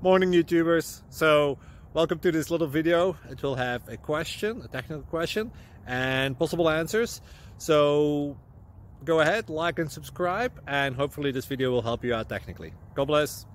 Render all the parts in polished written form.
Morning YouTubers. So welcome to this little video. It will have a question, a technical question, and possible answers. So go ahead, like and subscribe, and hopefully this video will help you out technically. God bless.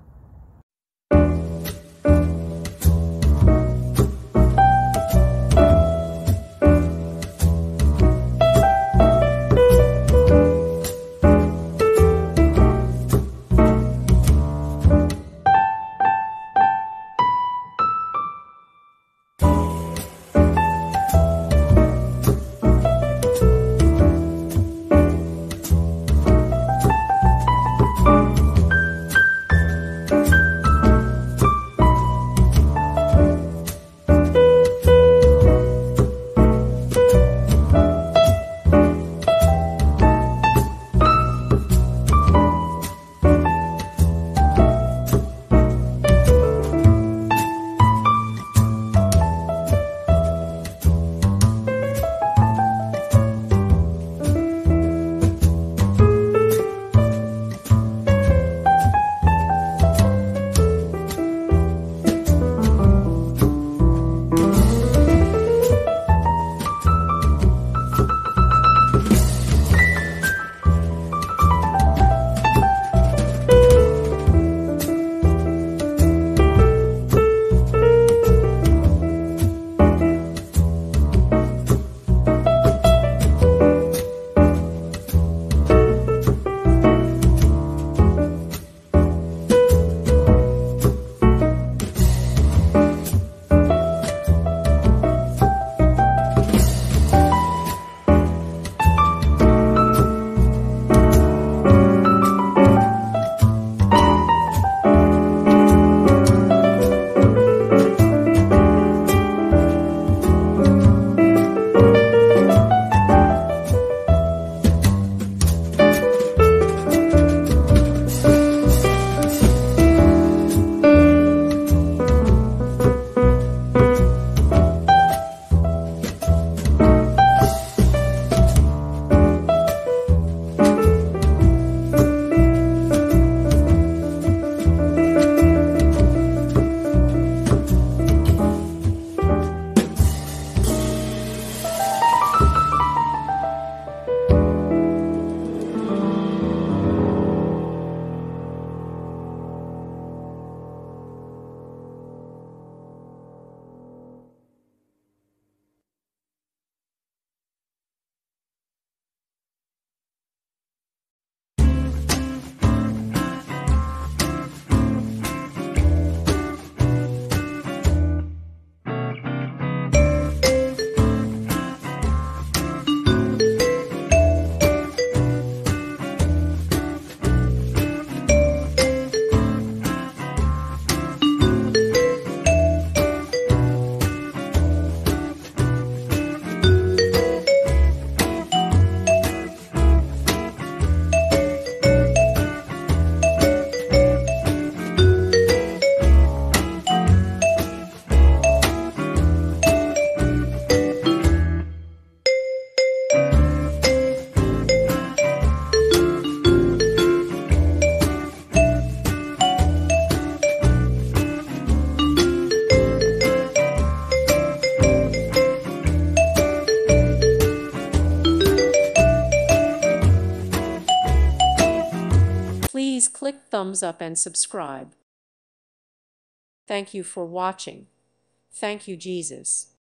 Please click thumbs up and subscribe. Thank you for watching. Thank you, Jesus.